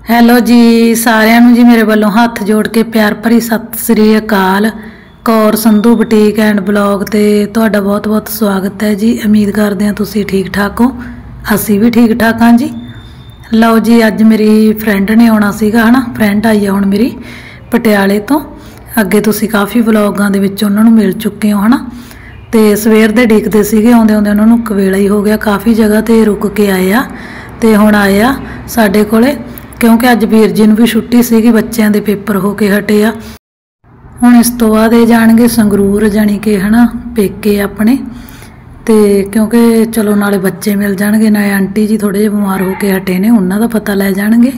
Hello ਜੀ ਸਾਰਿਆਂ ਨੂੰ ਜੀ ਮੇਰੇ ਵੱਲੋਂ ਹੱਥ ਜੋੜ ਕੇ ਪਿਆਰ ਭਰੀ ਸਤਿ ਸ੍ਰੀ ਅਕਾਲ। Kaur Sandhu boutique and blog ਤੇ ਤੁਹਾਡਾ ਬਹੁਤ ਬਹੁਤ ਸਵਾਗਤ ਹੈ ਜੀ। ਉਮੀਦ ਕਰਦੇ ਹਾਂ ਤੁਸੀਂ ਠੀਕ ਠਾਕ ਹੋ, ਅਸੀਂ ਵੀ ਠੀਕ ਠਾਕ ਹਾਂ ਜੀ। ਲਓ ਜੀ ਅੱਜ ਮੇਰੀ ਫਰੈਂਡ ਨੇ ਆਉਣਾ ਸੀਗਾ ਹਨਾ, ਫਰੈਂਡ ਆਈ ਆ ਹੁਣ ਮੇਰੀ ਪਟਿਆਲੇ ਤੋਂ। ਅੱਗੇ ਤੁਸੀਂ ਕਾफ़ੀ ਵਲੌਗਾਂ ਦੇ ਵਿੱਚ ਉਹਨਾਂ ਨੂੰ ਮਿਲ ਚੁੱਕੇ ਹੋ ਹਨਾ, ਤੇ ਸਵੇਰ ਦੇ ਡੀਕਦੇ ਸੀਗੇ, ਆਉਂਦੇ ਆਉਂਦੇ ਉਹਨਾਂ ਨੂੰ ਕਵੇਲਾ ਹੀ ਹੋ ਗਿਆ। ਕਾफ़ੀ ਜਗ੍ਹਾ ਤੇ ਰੁਕ ਕੇ ਆਏ ਆ ਤੇ ਹੁਣ ਆਏ ਆ ਸਾਡੇ ਕੋਲੇ, क्योंकि अज वीर जी भी छुट्टी सी, बच्चों के पेपर हो के हटे आ। हुण इस तो बाद ये जाणगे संगरूर, जानी कि है ना पेके अपने, तो क्योंकि चलो नाले बच्चे मिल जाणगे, नाले आंटी जी थोड़े जे बीमार हो के हटे ने, उन्हां दा पता लै जाणगे।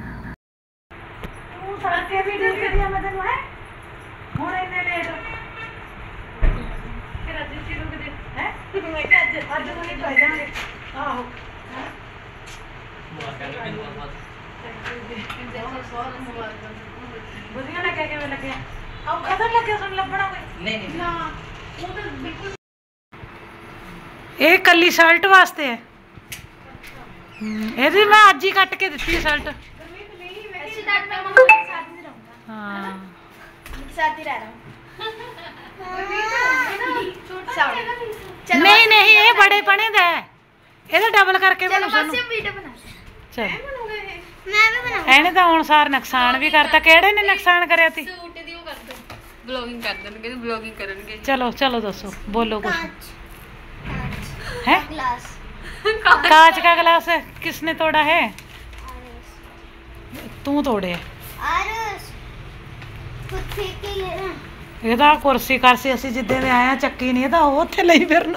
ਇਹ ਕੱਲੀ ਸ਼ਰਟ ਵਾਸਤੇ ਹੈ। ਇਹਦੀ ਮੈਂ ਅੱਜ ਹੀ ਕੱਟ ਕੇ ਦਿੱਤੀ ਸ਼ਰਟ। ਹਾਂ नहीं नहीं ये बड़े बने दा है, ਇਹਦਾ ਡਬਲ ਕਰਕੇ ਬਣੂ ਸਾਨੂੰ। ਚਲ ਇਹਨੇ ਤਾਂ ਹੁਣ ਸਾਰ ਨੁਕਸਾਨ ਵੀ ਕਰਤਾ। ਕਿਹੜੇ ਨੇ ਨੁਕਸਾਨ ਕਰਿਆ ਤੀ? ਸੂਟ ਦੀ ਉਹ ਕਰ ਦੋ, ਬਲੌਗਿੰਗ ਕਰ ਦੇਣਗੇ, ਬਲੌਗਿੰਗ ਕਰਨਗੇ। ਚਲੋ चलो दसो, बोलो कुछ। है कांच का गिलास है, किसने तोड़ा है? तू तोड़े? ਇਹਦਾ ਕੁਰਸੀ ਕਰਸੀ ਅਸੀਂ ਜਿੱਦੇ ਦੇ ਆਏ ਆ ਚੱਕੀ ਨਹੀਂ, ਇਹਦਾ ਉਹ ਉੱਥੇ ਲਈ ਫਿਰਨ।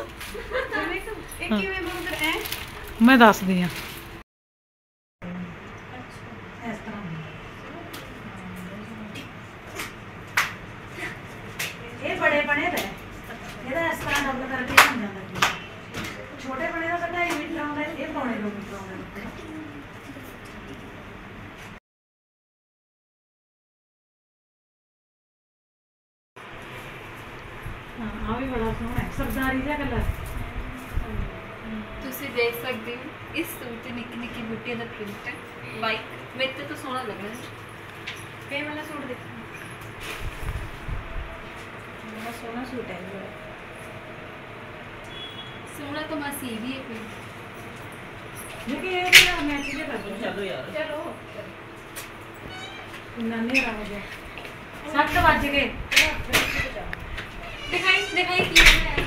ਮੈਂ ਦੱਸਦੀ ਆ। ਇਹ ਬੜੇ ਬਣੇ ਦਾ, ਇਹਦਾ ਇਸ ਤਰ੍ਹਾਂ ਡਬਲ ਕਰਕੇ ਬਣ ਜਾਂਦਾ। ਛੋਟੇ ਬਣੇ ਦਾ 2.5 ਮੀਟਰ ਆਉਂਦਾ, ਇਹ ਪੌਣੇ 2 ਮੀਟਰ ਆਉਂਦਾ। हाँ भी बड़ा सोहना है, सरदारी जिहा कलर। ਤੁਸੀਂ ਦੇਖ ਸਕਦੇ ਹੋ ਇਸ ਸੂਟ ਤੇ ਨਿੱਕੀ ਨਿੱਕੀ ਬੂਟੀਆਂ ਦਾ ਪ੍ਰਿੰਟ ਹੈ। ਵਾਈਟ ਮੇਰੇ ਤੋਂ ਸੋਹਣਾ ਲੱਗ ਰਿਹਾ। ਫੇ ਵਾਲਾ ਸੂਟ ਦੇਖੋ, ਬੜਾ ਸੋਹਣਾ ਸੂਟ ਹੈ। ਸੋਹਣਾ ਤਾਂ ਮਾਸੀ ਵੀ ਹੈ ਕੋਈ, लेकिन ये ना मैच जे कर दो। चलो यार चलो, नाने राव गया 7 बज गए। दिखाई दिखाई की है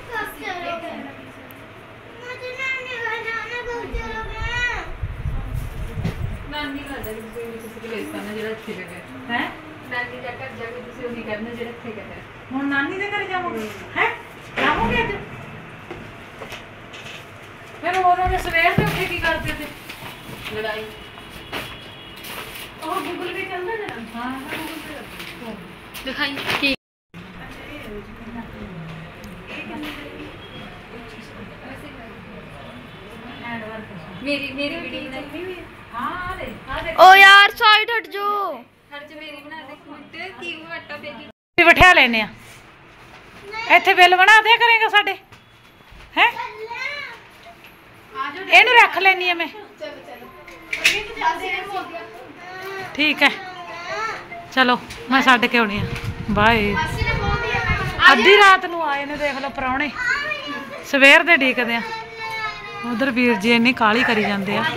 नानी घर जा के ਤੁਸੀਂ ਕਲੇਸ਼ ਕਰਨਾ ਜਿਹੜਾ ਇੱਥੇ ਕਰਨਾ ਹੈ। ਨਾਨੀ ਦਾ ਘਰ ਜਾ ਕੇ ਤੁਸੀਂ ਉਹੀ ਕਰਨਾ ਜਿਹੜਾ ਇੱਥੇ ਕਰਨਾ। ਹੁਣ ਨਾਨੀ ਦੇ ਘਰ ਜਾਵੋਗੇ? ਹੈ ਜਾਵੋਗੇ ਅੱਜ? ਫਿਰ ਉਹਨਾਂ ਨੇ ਸਵੇਰ ਦੇ ਉੱਠੇ ਕੀ ਕਰਦੇ ਤੇ? ਲੜਾਈ। ਉਹ ਗੂਗਲ ਪੇ ਚੱਲਦਾ ਜਰਾ? ਹਾਂ ਗੂਗਲ ਪੇ ਕਰਦਾ। ਦਿਖਾਈ ਕੀ मेरी मेरी वीडियो बनाई हुई है। हां आ दे ओ यार साइड हट जो, हट जो मेरी बना दे मिनट की वो आटा फेंकी ਵੀ ਬਿਠਾ ਲੈਨੇ ਆ ਇੱਥੇ ਬਿੱਲ ਬਣਾ ਦਿਆ ਕਰੇਗਾ ਸਾਡੇ। ਹੈ ਇਹਨੂੰ ਰੱਖ ਲੈਣੀ ਆ ਮੈਂ। ठीक है चलो मैं छड्ड के आउणी आ। बाय। अद्धी रात नूं आए ने, देख लो प्राहुणे, सवेर दे ਡੀਕਦੇ आ। उधर वीर जी इन्नी काली करी जाते हैं।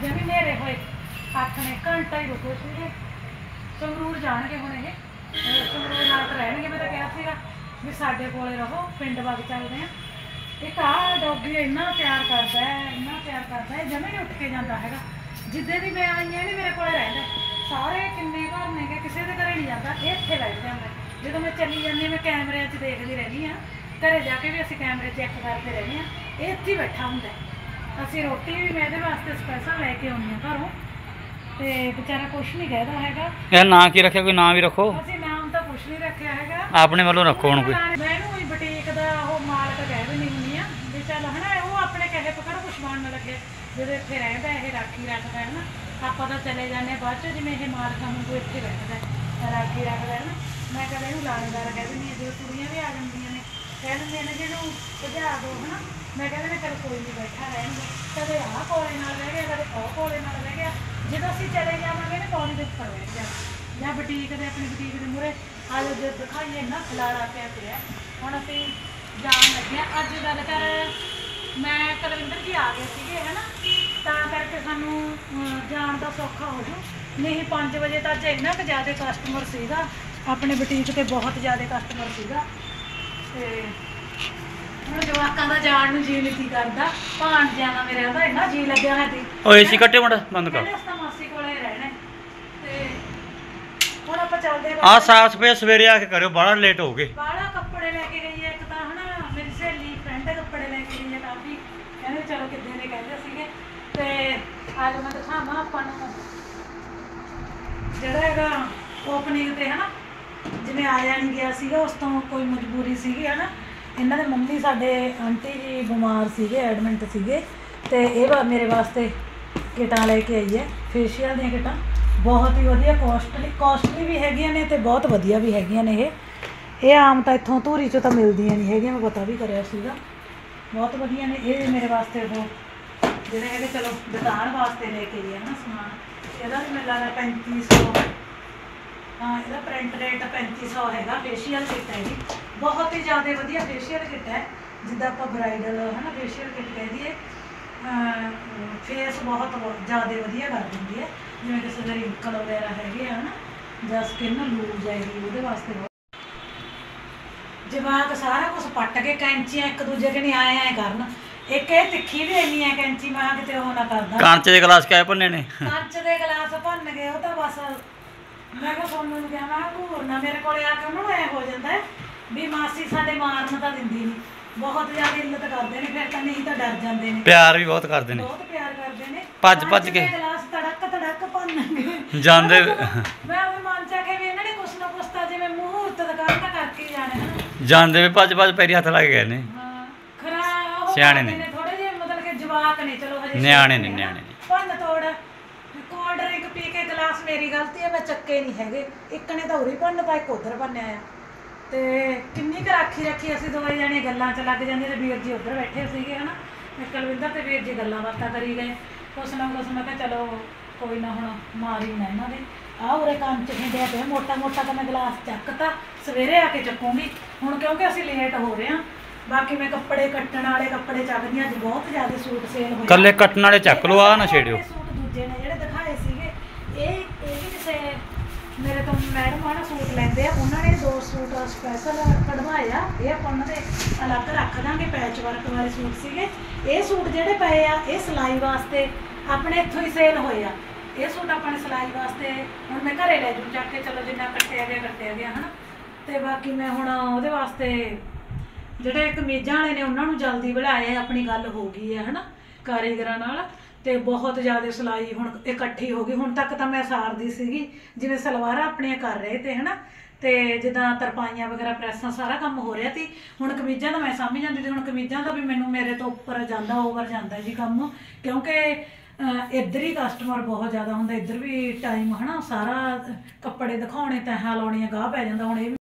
ਜਮੀ ਹਨੇਰੇ ਹੋਏ ਹੱਥ ਨੇ ਘੰਟਾ ਹੀ ਰੁਕੇ ਸੀਗੇ। ਸੰਗਰੂਰ ਜਾਣਗੇ ਹੁਣ ਇਹ, ਸੰਗਰੂਰ ਰਾਤ ਰਹਿਣਗੇ। ਮੈਂ ਤਾਂ ਕਿਹਾ ਸੀਗਾ ਵੀ ਸਾਡੇ ਕੋਲੇ ਰਹੋ, ਪਿੰਡ ਵਗ ਚੱਲਦੇ ਆ। ਇੱਕ ਆਹ ਡੋਗੀ ਇੰਨਾ ਪਿਆਰ ਕਰਦਾ ਹੈ, ਇੰਨਾ ਪਿਆਰ ਕਰਦਾ ਹੈ, ਜਮੇ ਨਹੀਂ ਉੱਠ ਕੇ ਜਾਂਦਾ ਹੈਗਾ। ਜਿੱਦੇ ਦੀ ਮੈਂ ਆਈ ਹਾਂ ਵੀ ਮੇਰੇ ਕੋਲ ਰਹਿੰਦਾ। ਸਾਰੇ ਕਿੰਨੇ ਘਰ ਨੇਗੇ, ਕਿਸੇ ਦੇ ਘਰੇ ਨਹੀਂ ਜਾਂਦਾ, ਇਹ ਇੱਥੇ ਬੈਠਦਾ ਹੁੰਦਾ। ਜਦੋਂ ਮੈਂ ਚੱਲੀ ਜਾਂਦੀ ਹਾਂ ਮੈਂ ਕੈਮਰਿਆਂ 'ਚ ਦੇਖਦੀ ਰਹਿੰਦੀ ਹਾਂ, ਘਰੇ ਜਾ ਕੇ ਵੀ ਅਸੀਂ ਕੈਮਰੇ ਚੈੱਕ ਕਰਦੇ ਰਹਿੰਦੇ ਹਾਂ। ਇਹ ਇੱਥੇ ਬੈਠਾ ਹੁੰਦਾ। ਅਸੀਂ ਰੋਟੀ ਵੀ ਮੈਂ ਇਹਦੇ ਵਾਸਤੇ ਸਪੈਸ਼ਲ ਲੈ ਕੇ ਆਉਂਦੀ ਹਾਂ ਘਰੋਂ, ਤੇ ਵਿਚਾਰਾ ਕੁਛ ਨਹੀਂ ਕਹਿਦਾ ਹੈਗਾ। ਯਾਰ ਨਾਂ ਕੀ ਰੱਖਿਆ? ਕੋਈ ਨਾਂ ਵੀ ਰੱਖੋ। ਅਸੀਂ ਨਾਮ ਤਾਂ ਕੁਛ ਨਹੀਂ ਰੱਖਿਆ ਹੈਗਾ, ਆਪਣੇ ਵੱਲੋਂ ਰੱਖੋ ਹੁਣ ਕੋਈ। ਮੈਂ ਇਹਨੂੰ ਬੁਟੀਕ ਦਾ ਉਹ ਮਾਲਕ ਕਹਿ ਦਿੰਦੀ ਹੁੰਦੀ ਆ ਵੀ ਚੱਲ ਹਨਾ, ਉਹ ਆਪਣੇ ਕਹੇ ਪਕੜ ਕੁਛ ਬਣਨ ਲੱਗੇ। ਜਦੋਂ ਇੱਥੇ ਰਹਿੰਦਾ ਇਹ ਰਾਖੀ ਰੱਖਦਾ ਹੈ ਨਾ, ਆਪਾਂ ਤਾਂ ਚਲੇ ਜਾਂਦੇ ਹਾਂ ਬਾਅਦ 'ਚ। ਜਿਵੇਂ ਇਹ ਮਾਲਕਾਂ ਨੂੰ ਕੋਈ ਇੱਥੇ ਬੈਠਦਾ ਰਾਖੀ ਰੱਖਦਾ ਹੈ ਨਾ, ਮੈਂ ਕਦੇ ਇਹਨੂੰ ਲਾਣੇਦਾਰ ਕਹਿ ਦਿੰਦੀ ਹਾਂ। ਜਦੋਂ ਕੁੜੀਆਂ ਵੀ ਆ ਜਾਂਦੀਆਂ ਨੇ ਕਹਿ ਦਿੰਦੀਆਂ ਨੇ ਜਿਹਨੂੰ ਭਜਾ ਦਿਓ ਹੈ ਨਾ, ਮੈਂ ਕਹਿੰਦੇ ਨੇ ਚਲ ਕੋਈ ਨਹੀਂ ਬੈਠਾ ਰਹਿਣਗੇ। ਕਦੇ ਆਹ ਕੋਲੇ ਨਾਲ ਰਹਿ ਗਿਆ, ਕਦੇ ਉਹ ਕੋਲੇ ਨਾਲ ਰਹਿ ਗਿਆ। ਜਦੋਂ ਅਸੀਂ ਚਲੇ ਜਾਵਾਂਗੇ ਨਾ ਪੌੜੀ ਦੇ ਉੱਪਰ ਬੈਠ ਜਾ, ਜਾਂ ਬੁਟੀਕ ਦੇ ਆਪਣੀ ਬੁਟੀਕ ਦੇ ਮੂਹਰੇ ਆ ਜਾਓ। ਜੇ ਦਿਖਾਈਏ ਨਾ ਖਲਾਰਾ ਪਿਆ। ਹੁਣ ਅਸੀਂ ਜਾਣ ਲੱਗੇ ਹਾਂ। ਅੱਜ ਗੱਲ ਕਰ ਮੈਂ ਕੁਲਵਿੰਦਰ ਜੀ ਆ ਗਏ ਸੀਗੇ ਹੈ ਨਾ, ਤਾਂ ਕਰਕੇ ਸਾਨੂੰ ਜਾਣ ਦਾ ਸੌਖਾ ਹੋ ਜੂ। ਨਹੀਂ 5 ਵਜੇ ਤੱਕ ਇੰਨਾ ਕੁ ਜ਼ਿਆਦਾ ਕਸਟਮਰ ਸੀਗਾ ਆਪਣੇ ਬੁਟੀਕ 'ਤੇ, ਬਹੁਤ ਜ਼ਿਆਦਾ ਕਸਟਮਰ ਸੀਗਾ। ਤੇ ਹੁਣ ਜਵਾਕਾਂ ਦਾ ਜਾਣ ਨੂੰ ਜੀ ਨਹੀਂ ਕਰਦਾ। ਭਾਣਜਿਆਂ ਦਾ ਮੇਰੇ ਦਾ ਇੰਨਾ ਜੀ ਲੱਗਿਆ ਹੈ ਤੇ ਉਹ ਏਸੀ ਕੱਟੇ ਮੁੰਡਾ ਬੰਦ ਕਰ। ਮਾਸੀ ਕੋਲੇ ਰਹਿਣਾ। ਤੇ ਹੁਣ ਆਪਾਂ ਚੱਲਦੇ ਆ ਸਾਫ ਸਫਾਈ ਸਵੇਰੇ ਆ ਕੇ ਕਰਿਓ, ਬੜਾ ਲੇਟ ਹੋ ਗਏ। ਬਾਹਲਾ ਕੱਪੜੇ ਲੈ ਕੇ ਗਈ ਹੈ ਇੱਕ ਤਾਂ ਹਨਾ, ਮੇਰੀ ਸਹੇਲੀ ਫਰੈਂਡ ਕੱਪੜੇ ਲੈ ਕੇ ਗਈ ਹੈ ਕਾਫੀ। ਕਹਿੰਦੇ ਚਲੋ ਕਿੱਦਾਂ ਦੇ ਕਹਿੰਦੇ ਸੀਗੇ। ਤੇ ਅੱਜ ਮੈਂ ਦਿਖਾਵਾਂ ਆਪਾਂ ਨੂੰ ਜਿਹੜਾ ਹੈਗਾ ਓਪਨਿੰਗ ਤੇ ਹਨਾ, ਜਿਵੇਂ ਆਇਆ ਨਹੀਂ ਗਿਆ ਸੀਗਾ, ਉਸ ਤੋਂ ਕੋਈ ਮਜਬੂਰੀ ਸੀਗੀ ਹਨਾ। ਇਹਨਾਂ ਦੇ ਮੰਮੀ ਸਾਡੇ ਆਂਟੀ ਜੀ ਬਿਮਾਰ ਸੀਗੇ, ਐਡਮਿਟ ਸੀਗੇ, ਤੇ ਇਹ ਮੇਰੇ ਵਾਸਤੇ ਕਿਟਾਂ ਲੈ ਕੇ ਆਈ ਹੈ, ਫੇਸ਼ੀਅਲ ਦੀਆਂ ਕਿਟਾਂ। ਬਹੁਤ ਹੀ ਵਧੀਆ, ਕੋਸਟਲੀ ਵੀ ਹੈਗੀਆਂ ਨੇ ਤੇ ਬਹੁਤ ਵਧੀਆ ਵੀ ਹੈਗੀਆਂ ਨੇ। ਇਹ ਆਮ ਤਾਂ ਇੱਥੋਂ ਧੂਰੀ 'ਚੋਂ ਤਾਂ ਮਿਲਦੀਆਂ ਨਹੀਂ ਹੈਗੀਆਂ, ਮੈਂ ਪਤਾ ਵੀ ਕਰਿਆ ਸੀਗਾ। ਬਹੁਤ ਵਧੀਆ ਨੇ ਇਹ ਮੇਰੇ ਵਾਸਤੇ। ਉਹ ਜਿਹੜੇ ਹੈਗੇ ਚਲੋ ਦੁਕਾਨ ਵਾਸਤੇ ਲੈ ਕੇ ਗਏ ਨਾ ਸਮਾਨ। ਇਹਦਾ ਵੀ ਮੈਨੂੰ ਲੱਗਦਾ 3500, ਹਾਂ ਇਹਦਾ ਪ੍ਰਿੰਟ ਰੇਟ 3500 ਹੈਗਾ। ਫੇਸ਼ੀਅਲ ਕਿੱਟ ਹੈ ਜੀ, ਬਹੁਤ ਹੀ ਜ਼ਿਆਦਾ ਵਧੀਆ ਫੇਸ਼ੀਅਲ ਕਿੱਟ ਹੈ। ਜਿੱਦਾਂ ਆਪਾਂ ਬਰਾਈਡਲ ਹੈ ਨਾ ਫੇਸ਼ੀਅਲ ਕਿੱਟ ਕਹਿ ਦਈਏ, ਫੇਸ ਬਹੁਤ ਜ਼ਿਆਦਾ ਵਧੀਆ ਕਰ ਦਿੰਦੀ ਹੈ। ਜਿਵੇਂ ਕਿਸੇ ਦੇ ਰਿੰਕਲ ਵਗੈਰਾ ਹੈਗੇ ਆ ਨਾ, ਜਾਂ ਸਕਿਨ ਲੂਜ਼ ਹੈਗੀ, ਉਹਦੇ ਵਾਸਤੇ ਜਵਾਕ ਸਾਰਾ ਕੁਛ ਪੱਟ ਕੇ ਕੈਂਚੀਆਂ ਇੱਕ ਦੂਜੇ ਕੇ ਨਹੀਂ ਆਏ ਕਰਨ। ਇੱਕ ਇਹ ਤਿੱਖੀ ਵੀ ਇੰਨੀ ਹੈ ਕੈਂਚੀ, ਮੈਂ ਕਿਤੇ ਉਹ ਨਾ ਕਰਦਾ। ਕੰਚ ਦੇ ਗਲਾਸ ਕਿਆ ਭੰਨੇ ਨੇ? ਕੰਚ ਦੇ ਗਲਾਸ ਭੰਨ ਗਏ ਉਹ ਤਾਂ ਬਸ। ਮੈਂ ਕਿਹਾ ਸੋਨੂੰ ਨੂੰ ਕਿਹਾ ਮੈਂ ਘੂਰਨਾ, ਮੇਰੇ ਕੋਲੇ ਆ ਕੇ ਉਹਨਾਂ ਨੂੰ ਐ ਹੋ ਜਾਂਦਾ ਹੈ ਵੀ ਮਾਸੀ ਸਾਡੇ ਮਾਰਨ ਤਾਂ ਦਿੰਦੀ ਨਹੀਂ, ਬਹੁਤ ਜ਼ਿਆਦਾ ਇੱਜ਼ਤ ਕਰਦੇ ਨੇ। ਫਿਰ ਤਾਂ ਨਹੀਂ ਤਾਂ ਡਰ ਜਾਂਦੇ ਨੇ। ਪਿਆਰ ਵੀ ਬਹੁਤ ਕਰਦੇ ਨੇ, ਬਹੁਤ ਪਿਆਰ ਕਰਦੇ ਨੇ। ਭੱਜ ਕੇ ਗਲਾਸ ਤੜਕ ਭੰਨਣਗੇ ਜਾਂਦੇ। ਮੈਂ ਉਹ ਮਨ ਚ ਆਖਿਆ ਵੀ ਇਹਨਾਂ ਨੇ ਕੁਛ ਨਾ ਕੁਛ ਤਾਂ ਜਿਵੇਂ ਮਹੂਰਤ ਦੁਕਾਨ ਤਾਂ ਕਰਕੇ ਹੀ ਜਾਣੇ ਹਨ। ਜਾਂਦੇ ਵੀ ਭੱਜ ਪੈਰੀ ਹੱਥ ਲਾ ਕੇ ਗਏ ਨੇ। ਹਾਂ ਖਰਾ ਉਹ ਸਿਆਣੇ ਨੇ ਥੋੜੇ ਜਿਹੇ, ਮਤਲਬ ਕਿ ਜਵਾਕ ਨੇ, ਚਲੋ ਹਜੇ ਨਿਆਣੇ ਨੇ। ਭੰਨ ਤੋੜ ਕੋਲਡ ਡਰਿੰਕ ਪੀ ਕੇ ਗਲਾਸ, ਮੇਰੀ ਗਲਤੀ ਹੈ, ਮੈਂ ਚੱਕੇ ਨਹੀਂ ਹੈਗੇ। ਇੱਕ ਨੇ ਤਾਂ ਉਰੀ ਭੰਨਤਾ, ਇੱਕ ਉੱਧਰ ਭੰਨਿਆ ਆ। ਤੇ ਕਿੰਨੀ ਕੁ ਰਾਖੀ ਰੱਖੀ, ਅਸੀਂ ਦੋਵੇਂ ਜਾਣੇ ਗੱਲਾਂ 'ਚ ਲੱਗ ਜਾਂਦੇ। ਤੇ ਵੀਰ ਜੀ ਉੱਧਰ ਬੈਠੇ ਸੀਗੇ ਹੈ ਨਾ, ਕੁਲਵਿੰਦਰ ਤੇ ਵੀਰ ਜੀ ਗੱਲਾਂ ਬਾਤਾਂ ਕਰੀ ਗਏ ਕੁਛ ਨਾ ਕੁਛ। ਮੈਂ ਕਿਹਾ ਚਲੋ ਕੋਈ ਨਾ, ਹੁਣ ਮਾਰੀ ਨਾ ਇਹਨਾਂ ਦੇ। ਆਹ ਉਰੇ ਕੰਮ 'ਚ ਖਿੰਡਿਆ ਪਿਆ ਮੋਟਾ ਮੋਟਾ, ਤਾਂ ਮੈਂ ਗਲਾਸ ਚੱਕਤਾ, ਸਵੇਰੇ ਆ ਕੇ ਚੱਕੂੰਗੀ ਹੁਣ ਕਿਉਂਕਿ ਅਸੀਂ ਲੇਟ ਹੋ ਰਹੇ ਹਾਂ। ਬਾਕੀ ਮੈਂ ਕੱਪੜੇ ਕੱਟਣ ਵਾਲੇ ਕੱਪੜੇ ਚੱਕਦੀ ਅੱਜ, ਬਹੁਤ ਜ਼ਿਆਦਾ ਸੂਟ ਸੇਲ ਹੋਏ। ਕੱਲੇ ਕੱਟਣ ਵਾਲੇ ਚੱਕ ਲਓ, ਆ ਨਾ ਛੇੜਿਓ। ਸੂਟ ਦੂਜੇ ਨੇ ਜਿਹੜੇ ਦਿਖਾਏ ਸੀਗੇ, ਇਹ ਵੀ ਕਿਸੇ ਮੇਰੇ ਤੋਂ ਮੈਡਮ ਆ ਨਾ ਸੂਟ ਲੈਂਦੇ ਆ, ਉਹਨਾਂ ਨੇ 2 ਸੂਟ ਸਪੈਸ਼ਲ ਕਢਵਾਏ ਆ। ਇਹ ਆਪਾਂ ਉਹਨਾਂ ਦੇ ਅਲੱਗ ਰੱਖ ਦਾਂਗੇ, ਪੈਚ ਵਰਕ ਵਾਲੇ ਸੂਟ ਸੀਗੇ। ਇਹ ਸੂਟ ਜਿਹੜੇ ਪਏ ਆ ਇਹ ਸਿਲਾਈ ਵਾਸਤੇ ਆਪਣੇ ਇੱਥੋਂ ਹੀ ਸੇਲ ਹੋਏ ਆ। ਇਹ ਸੂਟ ਆਪਾਂ ਨੇ ਸਿਲਾਈ ਵਾਸਤੇ ਹੁਣ ਮੈਂ ਘਰੇ ਲੈ ਜੂ ਚੱਕ ਕੇ, ਚਲੋ ਜਿੰਨਾ ਕੱਟਿਆ ਗਿਆ ਹੈ ਨਾ। ਤੇ ਬਾਕੀ ਮੈਂ ਹੁਣ ਉਹਦੇ ਵਾਸਤੇ ਜਿਹੜੇ ਕਮੀਜ਼ਾਂ ਵਾਲੇ ਨੇ ਉਹਨਾਂ ਨੂੰ ਜਲਦੀ ਬਣਾਏ, ਆਪਣੀ ਗੱਲ ਹੋ ਗਈ ਹੈ ਨਾ ਕਾਰੀਗਰਾਂ ਨਾਲ। ਤੇ ਬਹੁਤ ਜ਼ਿਆਦਾ ਸਿਲਾਈ ਹੁਣ ਇਕੱਠੀ ਹੋ ਗਈ। ਹੁਣ ਤੱਕ ਤਾਂ ਮੈਂ ਸਾਰਦੀ ਸੀਗੀ, ਜਿਵੇਂ ਸਲਵਾਰਾਂ ਆਪਣੀਆਂ ਕਰ ਰਹੇ ਤੇ ਹਨਾ, ਤੇ ਜਿੱਦਾਂ ਤਰਪਾਈਆਂ ਵਗੈਰਾ ਪ੍ਰੈਸਾਂ ਸਾਰਾ ਕੰਮ ਹੋ ਰਿਹਾ ਸੀ। ਹੁਣ ਕਮੀਜ਼ਾਂ ਦਾ ਮੈਂ ਸਮਝ ਜਾਂਦੀ ਤੇ ਹੁਣ ਕਮੀਜ਼ਾਂ ਦਾ ਵੀ ਮੈਨੂੰ ਮੇਰੇ ਤੋਂ ਉੱਪਰ ਜਾਂਦਾ, ਓਵਰ ਜਾਂਦਾ ਜੀ ਕੰਮ। ਕਿਉਂਕਿ ਇੱਧਰ ਹੀ ਕਸਟਮਰ ਬਹੁਤ ਜ਼ਿਆਦਾ ਹੁੰਦਾ, ਇੱਧਰ ਵੀ ਟਾਈਮ ਹੈ ਨਾ, ਸਾਰਾ ਕੱਪੜੇ ਦਿਖਾਉਣੇ, ਤੈਹਾਂ ਲਾਉਣੀਆਂ, ਗਾਹ ਪੈ ਜਾਂਦਾ। ਹੁਣ ਇਹ